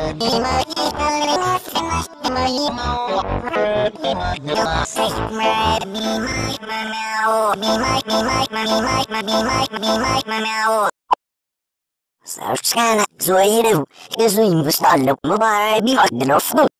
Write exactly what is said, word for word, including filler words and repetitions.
Sarskana, Zoido, is we must all look mobile, be like the love.